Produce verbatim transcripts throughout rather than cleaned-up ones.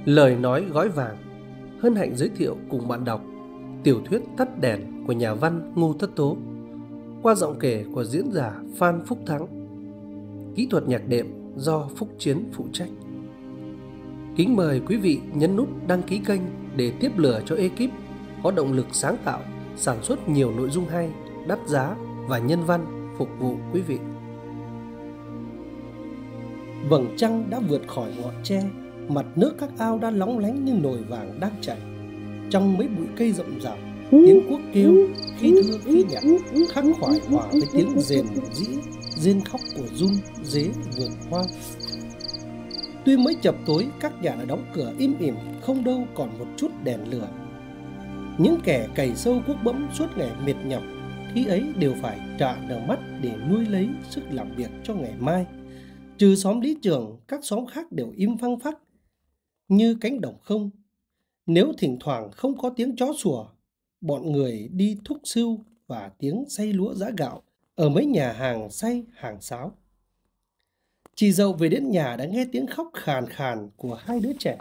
Lời nói gói vàng, hân hạnh giới thiệu cùng bạn đọc tiểu thuyết Tắt đèn của nhà văn Ngô Tất Tố qua giọng kể của diễn giả Phan Phúc Thắng. Kỹ thuật nhạc đệm do Phúc Chiến phụ trách. Kính mời quý vị nhấn nút đăng ký kênh để tiếp lửa cho ekip có động lực sáng tạo, sản xuất nhiều nội dung hay, đắt giá và nhân văn phục vụ quý vị. Vầng trăng đã vượt khỏi ngọn tre, mặt nước các ao đã lóng lánh như nồi vàng đang chảy. Trong mấy bụi cây rậm rạp, tiếng cuốc kêu khi thưa khi nhặt, khắc khoải hòa với tiếng rền rĩ rên khóc của giun dế vườn hoa. Tuy mới chập tối, các nhà đã đóng cửa im ỉm, không đâu còn một chút đèn lửa. Những kẻ cày sâu cuốc bẫm suốt ngày mệt nhọc, khi ấy đều phải trả nở mắt để nuôi lấy sức làm việc cho ngày mai. Trừ xóm Lý Trường, các xóm khác đều im phăng phắc như cánh đồng không. Nếu thỉnh thoảng không có tiếng chó sủa, bọn người đi thúc sưu và tiếng xay lúa giã gạo ở mấy nhà hàng xay hàng sáo. Chị dậu về đến nhà đã nghe tiếng khóc khàn khàn của hai đứa trẻ.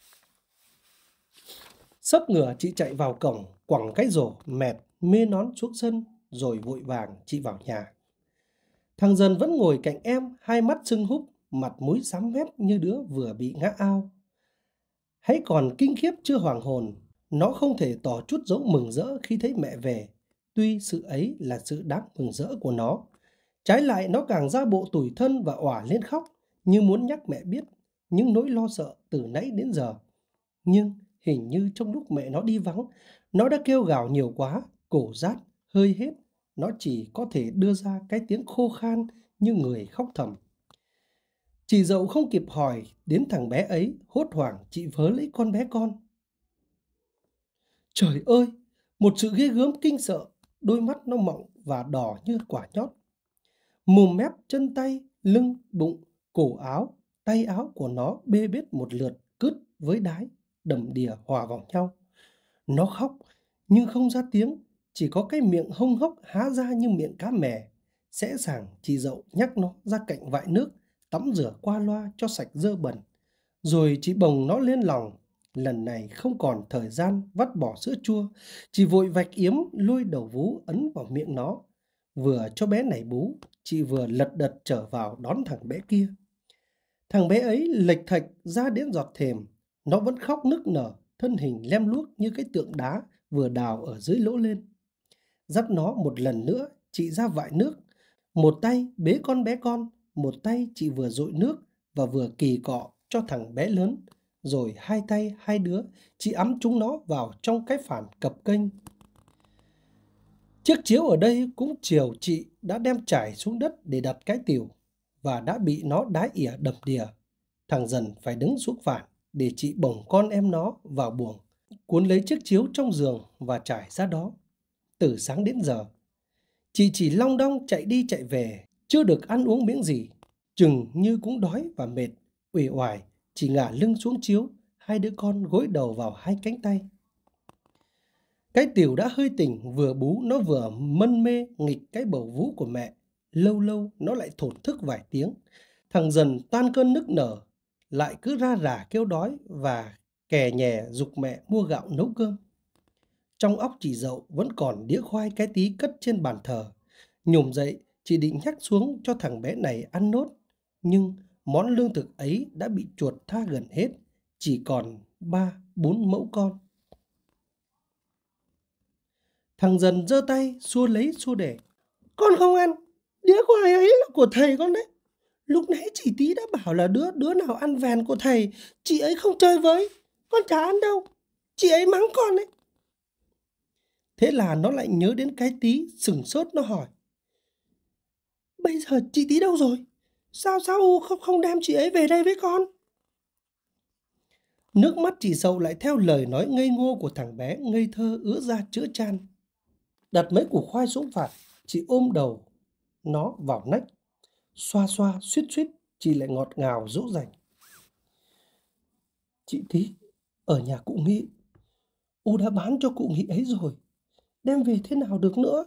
Xấp ngửa chị chạy vào cổng, quẳng cái rổ mệt mê nón xuống sân, rồi vội vàng chị vào nhà. Thằng Dần vẫn ngồi cạnh em, hai mắt sưng húp, mặt mũi xám mét như đứa vừa bị ngã ao. Hãy còn kinh khiếp chưa hoàng hồn, nó không thể tỏ chút dấu mừng rỡ khi thấy mẹ về, tuy sự ấy là sự đáng mừng rỡ của nó. Trái lại, nó càng ra bộ tủi thân và òa lên khóc, như muốn nhắc mẹ biết những nỗi lo sợ từ nãy đến giờ. Nhưng hình như trong lúc mẹ nó đi vắng, nó đã kêu gào nhiều quá, cổ rát, hơi hết. Nó chỉ có thể đưa ra cái tiếng khô khan như người khóc thầm. Chị dậu không kịp hỏi đến thằng bé ấy, hốt hoảng chị vớ lấy con bé con. Trời ơi, một sự ghê gớm kinh sợ, đôi mắt nó mọng và đỏ như quả nhót. Mồm mép, chân tay, lưng, bụng, cổ áo, tay áo của nó bê bết một lượt cứt với đái, đầm đìa hòa vào nhau. Nó khóc nhưng không ra tiếng, chỉ có cái miệng hông hốc há ra như miệng cá mè. Sẽ sàng chị dậu nhắc nó ra cạnh vại nước, tắm rửa qua loa cho sạch dơ bẩn. Rồi chị bồng nó lên lòng. Lần này không còn thời gian vắt bỏ sữa chua, chị vội vạch yếm lôi đầu vú ấn vào miệng nó. Vừa cho bé này bú, chị vừa lật đật trở vào đón thằng bé kia. Thằng bé ấy lệch thạch ra đến giọt thềm, nó vẫn khóc nức nở, thân hình lem luốc như cái tượng đá vừa đào ở dưới lỗ lên. Dắt nó một lần nữa, chị ra vại nước, một tay bế con bé con, một tay chị vừa dội nước và vừa kỳ cọ cho thằng bé lớn, rồi hai tay hai đứa chị ẵm chúng nó vào trong cái phản cập kênh. Chiếc chiếu ở đây cũng chiều chị đã đem trải xuống đất để đặt cái tỉu và đã bị nó đái ỉa đầm đìa. Thằng Dần phải đứng xuống phản để chị bồng con em nó vào buồng, cuốn lấy chiếc chiếu trong giường và trải ra đó. Từ sáng đến giờ, chị chỉ long đong chạy đi chạy về, chưa được ăn uống miếng gì. Chừng như cũng đói và mệt, uể oải, chị ngả lưng xuống chiếu, hai đứa con gối đầu vào hai cánh tay. Cái tiểu đã hơi tỉnh, vừa bú nó vừa mân mê nghịch cái bầu vú của mẹ. Lâu lâu nó lại thổn thức vài tiếng. Thằng Dần tan cơn nức nở, lại cứ ra rả kêu đói và kè nhè giục mẹ mua gạo nấu cơm. Trong óc chị dậu vẫn còn đĩa khoai cái tí cất trên bàn thờ. Nhổm dậy, chị định nhắc xuống cho thằng bé này ăn nốt. Nhưng món lương thực ấy đã bị chuột tha gần hết, chỉ còn ba, bốn mẫu con. Thằng Dần giơ tay xua lấy xua để. Con không ăn, đĩa khoai ấy là của thầy con đấy. Lúc nãy chị tí đã bảo là đứa đứa nào ăn vèn của thầy, chị ấy không chơi với. Con chả ăn đâu, chị ấy mắng con đấy. Thế là nó lại nhớ đến cái tí, sửng sốt nó hỏi. Bây giờ chị tí đâu rồi? Sao sao U không, không đem chị ấy về đây với con? Nước mắt chị dậu lại theo lời nói ngây ngô của thằng bé ngây thơ ứa ra chữa chan. Đặt mấy củ khoai xuống phạt, chị ôm đầu nó vào nách. Xoa xoa suýt suýt, chị lại ngọt ngào dỗ dành. Chị tí, ở nhà cụ Nghị, U đã bán cho cụ Nghị ấy rồi, đem về thế nào được nữa?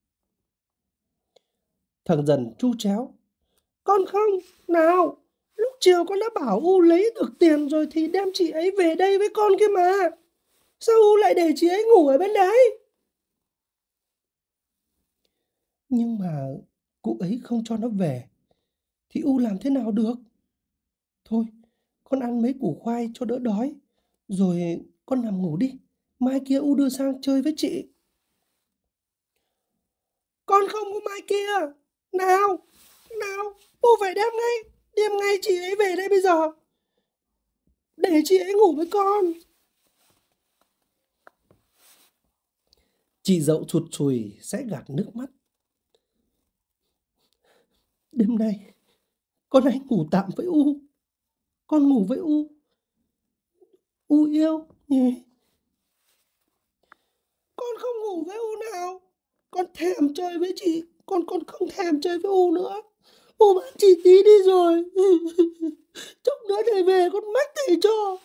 Thằng Dần chu chéo. Con không, nào, lúc chiều con đã bảo U lấy được tiền rồi thì đem chị ấy về đây với con kia mà. Sao U lại để chị ấy ngủ ở bên đấy? Nhưng mà cụ ấy không cho nó về, thì U làm thế nào được? Thôi, con ăn mấy củ khoai cho đỡ đói, rồi con nằm ngủ đi. Mai kia U đưa sang chơi với chị. Con không có mai kia. Nào, nào, U phải đem ngay, đem ngay chị ấy về đây bây giờ. Để chị ấy ngủ với con. Chị Dậu thụt thùi sẽ gạt nước mắt. Đêm nay, con hãy ngủ tạm với U. Con ngủ với U. U yêu nhỉ? Con không ngủ với U nào. Con thèm chơi với chị. Con con không thèm chơi với U nữa. U bán chị tí đi rồi. Chốc nữa để về con mách thầy cho.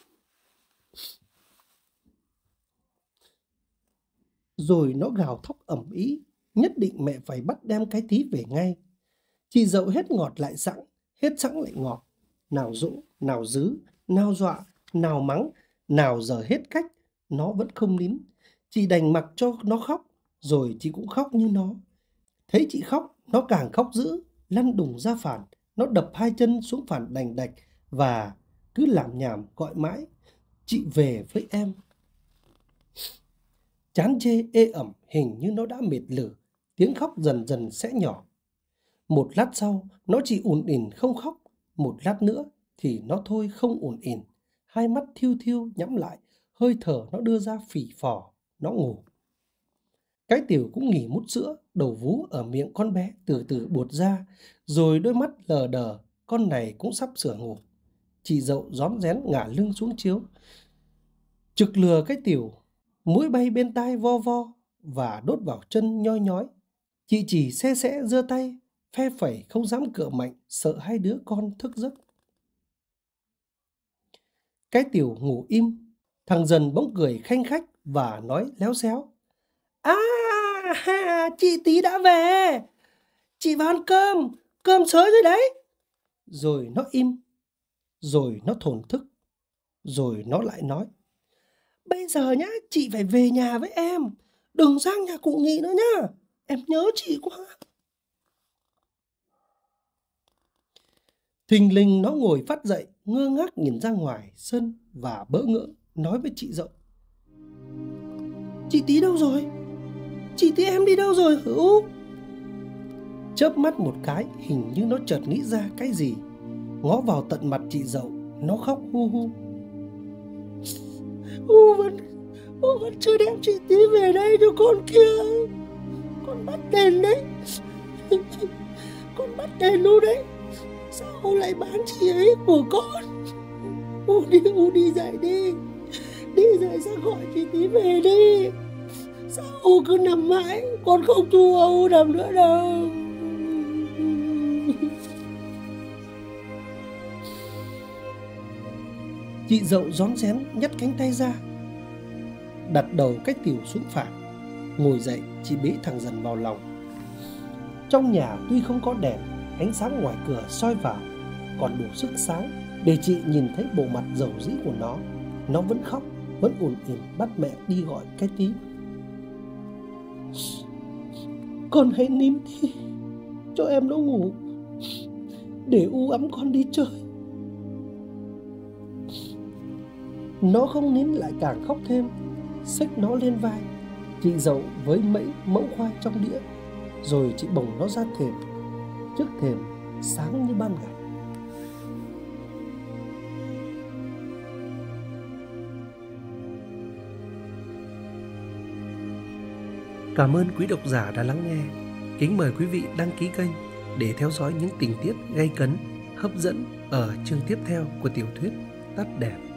Rồi nó gào thóc ầm ĩ, nhất định mẹ phải bắt đem cái tí về ngay. Chị Dậu hết ngọt lại sẵn, hết sẵn lại ngọt. Nào dỗ, nào dứ, nào dọa, nào mắng, nào giờ hết cách, nó vẫn không nín. Chị đành mặc cho nó khóc, rồi chị cũng khóc như nó. Thấy chị khóc, nó càng khóc dữ, lăn đùng ra phản. Nó đập hai chân xuống phản đành đạch và cứ làm nhảm gọi mãi: chị về với em. Chán chê ê ẩm, hình như nó đã mệt lử. Tiếng khóc dần dần sẽ nhỏ. Một lát sau, nó chỉ ủn ỉn không khóc. Một lát nữa thì nó thôi không ủn ỉn. Hai mắt thiêu thiêu nhắm lại, hơi thở nó đưa ra phì phò, nó ngủ. Cái Tiểu cũng nghỉ mút sữa, đầu vú ở miệng con bé từ từ buột ra, rồi đôi mắt lờ đờ, con này cũng sắp sửa ngủ. Chị Dậu rón rén ngả lưng xuống chiếu, trực lừa cái Tiểu, mũi bay bên tai vo vo và đốt vào chân nhoi nhói. Chị chỉ xe xẽ giơ tay, phe phẩy không dám cựa mạnh, sợ hai đứa con thức giấc. Cái Tiểu ngủ im, thằng Dần bỗng cười khanh khách và nói léo xéo: À, ha, chị Tí đã về. Chị vào ăn cơm, cơm sới rồi đấy. Rồi nó im, rồi nó thổn thức, rồi nó lại nói: Bây giờ nhá, chị phải về nhà với em. Đừng sang nhà cụ Nghị nữa nhá. Em nhớ chị quá. Thình lình nó ngồi phắt dậy, ngơ ngác nhìn ra ngoài sân và bỡ ngỡ nói với chị Dậu: Chị Tí đâu rồi? Chị Tí em đi đâu rồi hả U? Chớp mắt một cái, hình như nó chợt nghĩ ra cái gì. Ngó vào tận mặt chị Dậu, nó khóc hu hu. U vẫn, U vẫn chưa đem chị Tí về đây cho con kia. Con bắt đền đấy. Con bắt đền U đấy. Sao U lại bán chị ấy của con? U đi, U đi dậy đi. Đi dậy ra gọi chị Tí về đi. Sao U cứ nằm mãi? Con không thu U nằm nữa đâu. Chị Dậu rón rén nhấc cánh tay ra, đặt đầu cái Tiểu xuống phản. Ngồi dậy, chị bế thằng Dần vào lòng. Trong nhà tuy không có đèn, ánh sáng ngoài cửa soi vào còn đủ sức sáng để chị nhìn thấy bộ mặt rầu rĩ của nó. Nó vẫn khóc, vẫn ủn ỉn bắt mẹ đi gọi cái Tí. Con hãy nín đi, cho em nó ngủ, để U ấm con đi chơi. Nó không nín lại càng khóc thêm, xách nó lên vai. Chị Dậu với mấy mẫu khoai trong đĩa, rồi chị bồng nó ra thềm. Trước thềm sáng như ban ngày. Cảm ơn quý độc giả đã lắng nghe. Kính mời quý vị đăng ký kênh để theo dõi những tình tiết gay cấn, hấp dẫn ở chương tiếp theo của tiểu thuyết Tắt Đèn.